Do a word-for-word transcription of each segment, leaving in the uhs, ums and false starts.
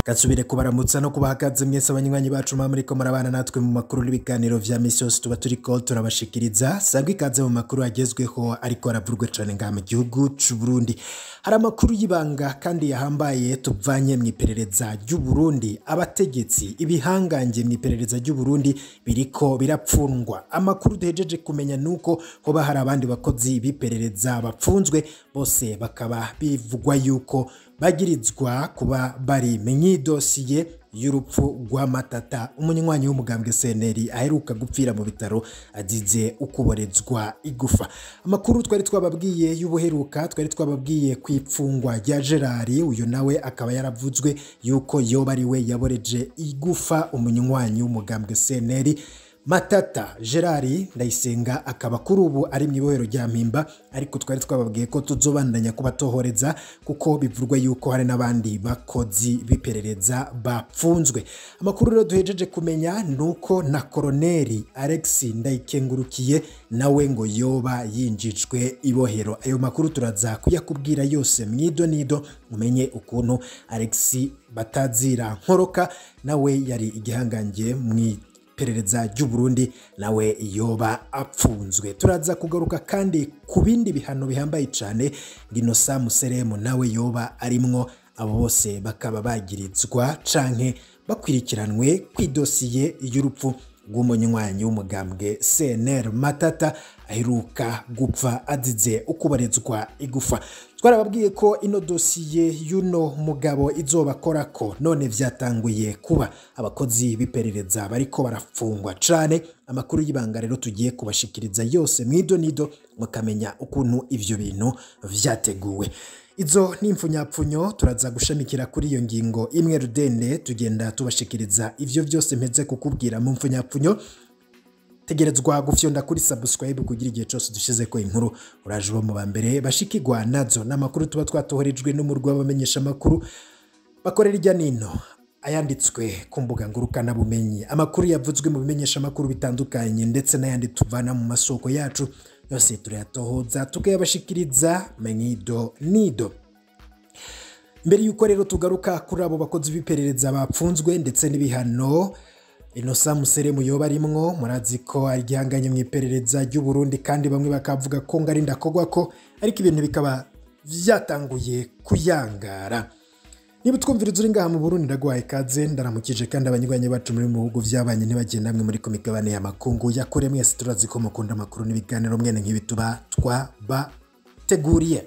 Gatsubire kubaramutsa no kubahakaze mwese abanywanyi bacu muriko murabana natwe mu makuru n'ibiganiro vya misi yose tuba turiko turabashikiriza. Sabwe ikaze mu makuru agezweho ariko aravurwe cane ngaha mu gihugu c'u Burundi. Hari amakuru y'ibanga kandi yahambaye tuvanye mu iperereza ry'u Burundi. Abategetsi ibihangange mu iperereza ry'u Burundi biriko birapfundwa. Amakuru duhejeje kumenya nuko hoba hari abandi bakozi biperereza bapfunzwe, bose bakaba bivugwa yuko bagirizwa kuba bari menyi dosiye y'urupfu rwa Matata, umunywanyi w'umugambwe C N L aheruka gupfira mu bitaro azize ukuborezwa igufa. Amakuru twari twababwiye y'ubuheruka twari twababwiye kwipfungwa rya Gerard, uyu nawe akaba yaravuzwe yuko yoba ari we yaboreje igufa umunywanyi w'umugambwe C N L. Matata Gerard Ndayisenga akaba kuri ubu ari mu ibohero rya Mpimba, ariko twari twababwiye ko tuzobandanya kubatohoreza kuko bivurwa yuko hari n'abandi bakozi biperereza bapfunzwe. Amakuru rero duhejeje kumenya nuko na Koloneli Alexis Ndayikengurukiye nawe ngo yoba yinjijwe ibohero. Ayo makuru turaza kuyakubwira yose mwido nido umenye ukuntu Alexis batazira Nkoroka nawe yari igihangange mwi perereza ry'u Burundi nawe yoba apfunzwe. Turaza kugaruka kandi ku bindi bihano bihambaye cyane nginosa Museremu nawe yoba arimwo, abo bose bakaba bagirizwa canke bakwirikiranwe kw'idosiye y'urupfu rw'umunywanyi w'umugambwe C N L Matata aheruka gupfa azize ukuborezwa igufa. Twarababwiye ko ino dosiye y'uno mugabo izobakora ko none vyatanguye kuba abakozi biperereza bariko barafungwa cane. Amakuru y'ibanga rero tugiye kubashikiriza yose mwido nido mukamenya ukuntu ivyo bintu vyateguwe. Izo n'imfunyapfunyo turaza gushamikira kuri iyo ngingo imwe rudende, tugenda tubashikiriza ivyo vyose mpeze kukubwira mu mfunyapfunyo. Tegerezwa gufyonda kuri subscribe kugira igihe cyose dushize ko inkuru uraje bo mu bambere bashikirwa nazo n'amakuru tuba twatoherejwe n'umurwa w'abamenyesha makuru bakorera irya nino ayanditswe ku mbuga ngurukana bumenyi. Amakuru yavuzwe mu bimenyesha makuru bitandukanye ndetse n'ayandi tuvana mu masoko yacu yose turayatohoza tukayabashikiriza menyido nido. Mbere yuko rero tugaruka kuri abo bakozi biperereza bapfunzwe ndetse n'ibihano inosa Museremu yoba arimwo, murazi ko ari gihanganye mu iperereza ry'u Burundi kandi bamwe bakavuga ko ngari ndakogwa ko, ariko ibintu bikaba vyatanguye kuyangara. Niba twumviriza uri ngaha mu Burundi ndagwaye kaze ndaramukije kandi abanywanyi bacu muri mu bihugu vyabanye ntibagenda namwe muri komigabane ya makungu yakure mwese turazi ko mukunda amakuru n'ibiganiro mwene nk'ibi tuba twabateguriye.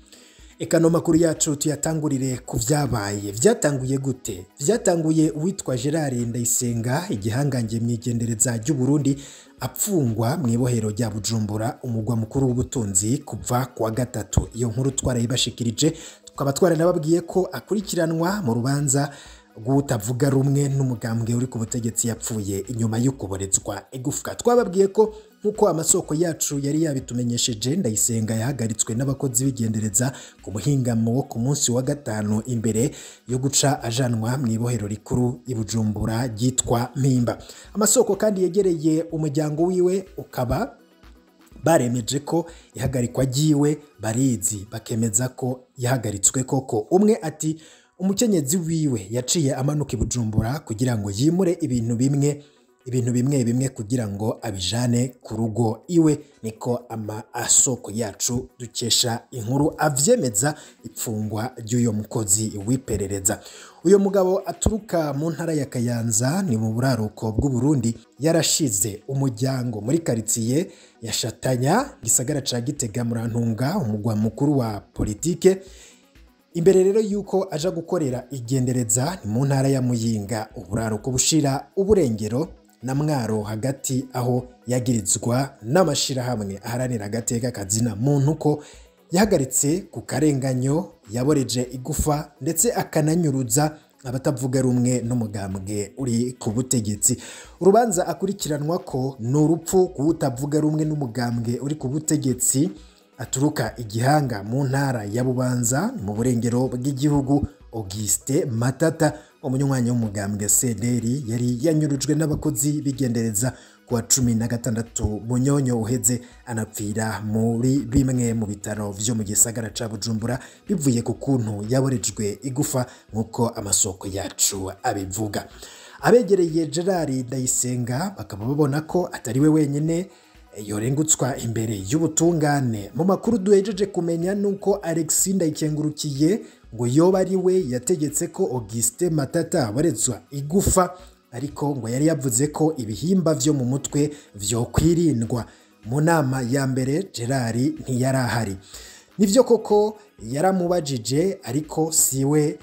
Ekano makuru yacu tuyatangurire ku vyabaye. Vyatanguye gute? Vyatanguye uwitwa Gerard Ndayisenga igihangange mwigendereza ry'u Burundi apfungwa mu ibohero rya Bujumbura, umugwa mukuru w'ubutunzi, kuva kwa gatatu. Iyo nkuru twarayibashikirije tukaba twaranababwiye ko akurikiranwa mu rubanza gutavuga rumwe n'umugambwe uri ku butegetsi yapfuye inyuma y'ukuborezwa igufwa. Twababwiye ko nkuko amasoko yacu yari yabitumenyesheje, Ndayisenga yahagaritswe n'abakozi bigendereza ku muhingamo wo ku munsi wa gatanu imbere yo guca ajanwa mu ibohero rikuru i Bujumbura ryitwa Mpimba. Amasoko kandi yegereye umuryango wiwe ukaba baremeje ko ihagarikwa ryiwe barizi, bakemeza ko yahagaritswe koko. Umwe ati umukenyezi wiwe yaciye amanuka i Bujumbura kugira ngo yimure ibintu bimwe ibintu bimwe bimwe kugira ngo abijane ku rugo iwe, niko ama asoko yacu dukesha inkuru avyemeza ipfungwa ry'uyo mukozi wiperereza. Uyo mugabo aturuka mu ntara ya Kayanza ni mu buraruko bw'u Burundi, yarashize umuryango muri quartier ya Shatanya gisagara ca Gitega Murantunga, umugwa mukuru wa politike. Imbere rero yuko aja gukorera igendereza ni mu ntara ya Muyinga, uburaruko bushira uburengero na Mwaro hagati, aho yagirizwa n'amashirahamwe aharanira agateka kazina muntu ko yahagaritse ku karenganyo, yaboreje igufa ndetse akananyuruza abatavuga rumwe n'umugambwe uri ku butegetsi. Urubanza akurikiranwa ko ni urupfu kutavuga rumwe n'umugambwe uri ku butegetsi aturuka igihanga mu ntara ya Bubanza mu burengero bw'igihugu. Augustin Matata umunywanyi w'umugambwe C N L yari yanyurujwe n'abakozi bigendereza kuwa cumi na gatandatu Munyonyo uheze anapfira muri bimwe mu bitaro vyo mu gisagara ca Bujumbura bivuye ku kuntu yaborejwe igufa nkuko amasoko yacu abivuga. Abegereye Gerard Ndayisenga bakaba babona ko atari we wenyene yorengutswa imbere y'ubutungane. Mu makuru duhejeje kumenya nuko Alexis Ndayikengurukiye ngo yoba ari we yategetse ko Augustin Matata aborezwa igufa, ariko ngo yari yavuze ko ibihimba vyo mu mutwe vyo kwirindwa. Mu nama ya mbere Gerard ntiyarahari. Nivyo koko yaramubajije, ariko siwe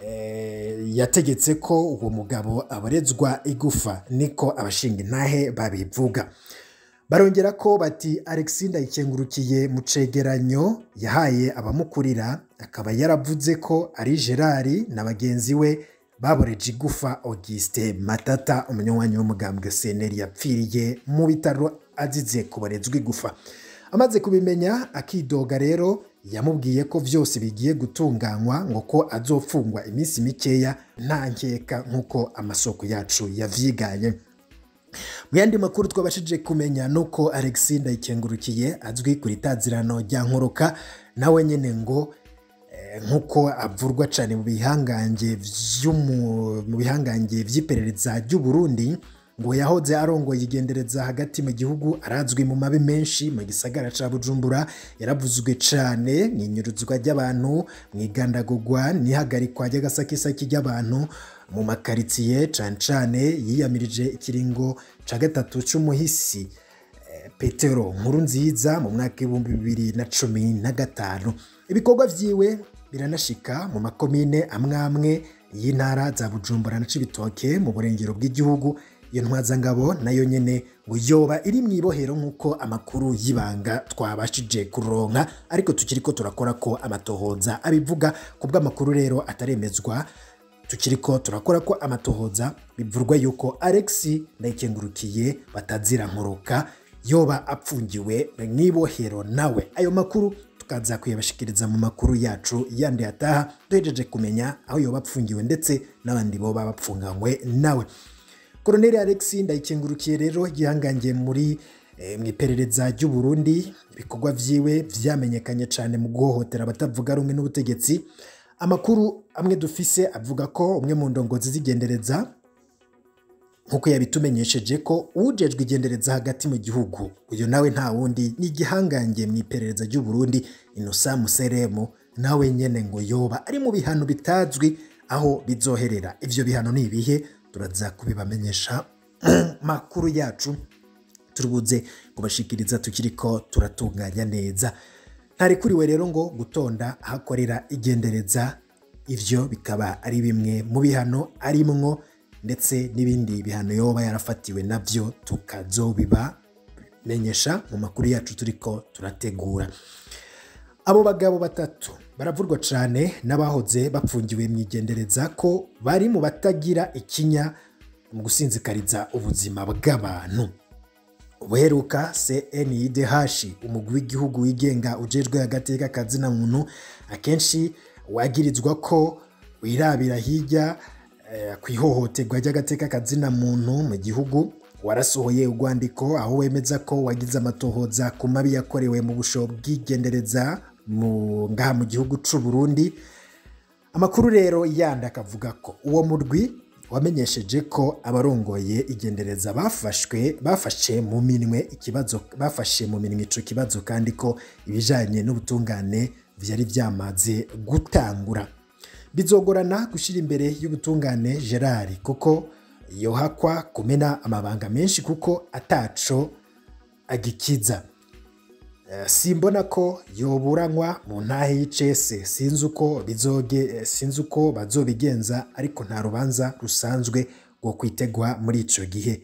e, yategetse ko uwo mugabo aborezwa igufa, niko abashinga intahe babivuga. Barongera ko bati Alexis Ndayikengurukiye mu cegeranyo yahaye abamukurira akaba yaravuze ko ari Gerard na bagenzi we baboreje igufa Augustin Matata, umunywanyi w'umugambwe C N L yapfiriye mu bitaro azize kuborezwa igufa. Amaze kubimenya akidoga rero yamubwiye ko vyose bigiye gutunganywa ngo ko azofungwa iminsi mikeya nta nkeka nkuko amasoko yacu yavyigaye. Mu yandi makuru twabashije kumenya nuko Alexis Ndayikengurukiye azwi kuri tazirano rya Nkoroka nawe nyene ngo eh, nkuko avurwa cane mu bihangange vy'umu mu bihangange vy'iperereza ry'u Burundi, ngo yahoze arongoye igendereza hagati mu gihugu, arazwi mu mabi menshi mu gisagara ca Bujumbura, yaravuzwe cane mwinyuruzwa ry'abantu, mwigandagurwa nihagarikwa ry'agasakisaki ry'abantu mu makaritsiye cane cane. Yiyamirije ikiringo ca gatatu c'umuhisi eh, Petero Nkurunziza mu mwaka w'ibihumbi bibiri na cumi na gatanu. Ibikorwa vyiwe biranashika mu makomine amwamwe y'intara za Bujumbura na Cibitoke mu burengero bw'igihugu. Iyo ntwazangabo nayo nyene ngo yoba iri mwibohero nkuko amakuru y'ibanga twabashije kuronka, ariko tukiriko turakora ko amatohoza abivuga. Kubwa amakuru rero ataremezwa, tukiriko turakora ko amatohoza bivurwa yuko Alexis Ndayikengurukiye batazira Nkoroka yoba apfungiwe mwibohero nawe. Ayo makuru tukaza kuyabashikiriza mu makuru yacu yandi ataha duhejeje kumenya aho yoba apfungiwe ndetse n'abandi boba bapfunganywe nawe. Colonel Alexis Ndayikengurukiye rero gihangangiye muri e, mwiperereza ry'u Burundi. Ibikorwa vyiwe vyamenyekanye cane mu guhohotera abatavuga rumwe n'ubutegetsi. Amakuru amwe dufise avuga ko umwe mu ndongozi zigendereza nkuko yabitumenyesheje ko ujejwe igendereza hagati mu gihugu, uyo nawe nta wundi ni gihangangiye mwiperereza ry'u Burundi Innocent Museremu, nawe nyene ngo yoba ari mu bihano bitazwi aho bizoherera. Ivyo bihano ni ibihe turaza kubibamenyesha makuru yacu turubuze kubashikiriza tukiriko turatunganya neza. Ntari kuriwe rero ngo gutonda ahakorera igendereza, ivyo bikaba ari bimwe mu bihano arimwo, ndetse n'ibindi bihano yoba yarafatiwe navyo tukazobiba menyesha mu makuru yacu turiko turategura. Abo bagabo batatu baravurwa cane n'abahoze bapfungiwe mwigendereza ko bari mu batagira ikinya mu gusinzikariza ubuzima bw'abantu. Ubuheruka C N D H umugwi w'igihugu wigenga ujejwe agateka kazina muntu akenshi wagirizwa ko wirabira hirya eh, kwihohoterwa ry'agateka kazina muntu mu gihugu, warasohoye urwandiko aho wemeza ko wagize amatohoza ku mabi yakorewe mu busho bw'igendereza mu ngaha mu gihugu c'u Burundi. Amakuru rero yandi akavuga ko uwo murwi wamenyesheje ko abarongoye igendereza bafashwe bafashe mu minwe ikibazo bafashe mu minwe ico kibazo, kandi ko ibijanye n'ubutungane vyari vyamaze gutangura. Bizogorana gushira imbere y'ubutungane Gerard kuko yohakwa kumena amabanga menshi kuko ataco agikiza. Uh, simbona ko yoburanywa mu ntahe y'icese, sinzi uko bizoge sinzi uko bazobigenza, ariko nta rubanza rusanzwe rwo kwitegwa muri ico gihe.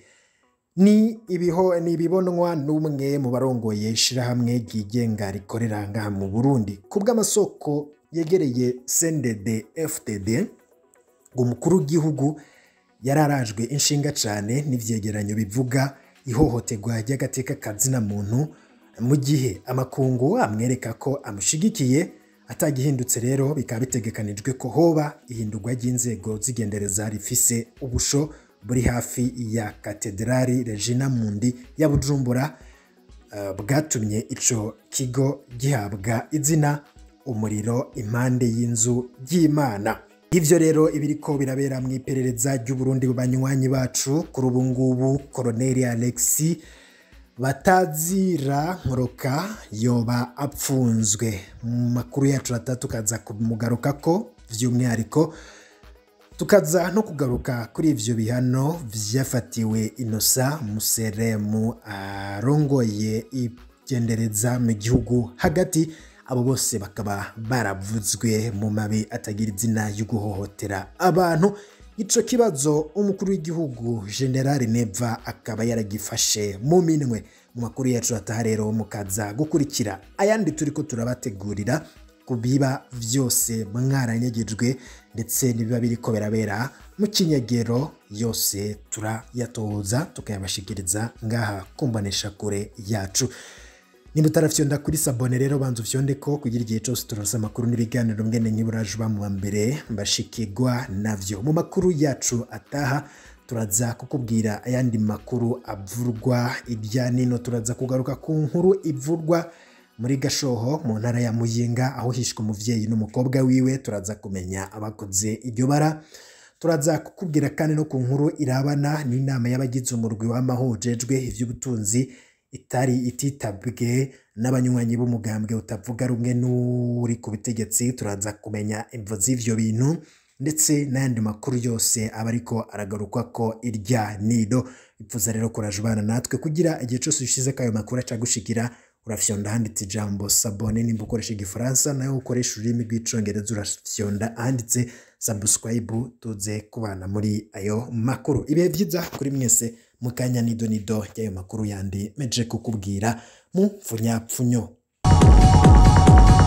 Ni ibiho ni ibibonwa n'umwe mu barongoye ishirahamwe ryigenga rikorera ngaha mu Burundi. Kubwa amasoko yegereye C N D D F D D, umukuru w'igihugu yararajwe inshinga cane n'ivyegeranyo bivuga ihohoterwa ry'agateka kazina muntu, mu gihe amakungu amwereka ko amushigikiye. Atagihindutse rero bikaba bitegekanijwe ko hoba ihindurwa ry'inzego zigendereza rifise ubusho buri hafi ya Katedrali Regina Mundi ya Bujumbura uh, bwatumye ico kigo gihabwa izina umuriro impande y'inzu y'Imana. Ivyo rero ibiriko birabera mu iperereza ry'u Burundi banywanyi bacu kuri ubu ngubu Colonel Alexis batazira Nkoroka yoba apfunzwe. Mu makuru yacu atatu kaza kumugaruka ko vy'umwihariko tukaza no kugaruka kuri ivyo bihano vyafatiwe Innocent Museremu arongoye igendereza mu gihugu hagati, abo bose bakaba baravuzwe mu mabi atagira izina yo guhohotera abantu. Ico kibazo umukuru w'igihugu General Neva akaba yaragifashe mu minwe. Mu makuru yacu ataha rero mukaza gukurikira ayandi turiko turabategurira kubiba vyose mwaranyagijwe ndetse nibiba biriko berabera mu kinyegero yose turayatoza tukayabashikiriza ngaha kumbanisha kure yacu. Nimba utarafyonda kuri sabone rero banzu fyonde ko kugira igihe cyose turonse amakuru n'ibiganiro mwene nkiburaje ba mu mbere mbashikirwa navyo. Mu makuru yacu ataha turaza kukubwira ayandi makuru avurwa irya nino, turaza kugaruka ku nkuru ivurwa muri Gashoho mu ntara ya Muyinga aho hishwe umuvyeyi n'umukobwa wiwe, turaza kumenya abakoze iryo bara. Turaza kukubwira kandi no ku nkuru irabana n'inama y'abagize umurwi w'amahojejwe ivy'ubutunzi itari ititabwe n'abanywanyi b'umugambwe utavuga rumwe n'uri ku butegetsi. Turaza kumenya imvo z'ivyo bintu ndetse n'ayandi makuru yose abariko aragaruka ko irya nido. Ipfuza rero kurajubana natwe kugira igihe cyose ushize kayo makuru acagushikira urafyonda handitse ijambo sabone nimba ukoresha igifaransa, nayo ukoresha ururimi rw'icongereza urafyonda handitse subscribe tuze kubana muri ayo makuru. Ibihe vyiza kuri mwese mukanya nido nido y'ayo makuru yandi meje kukubwira mu pfunyapfunyo.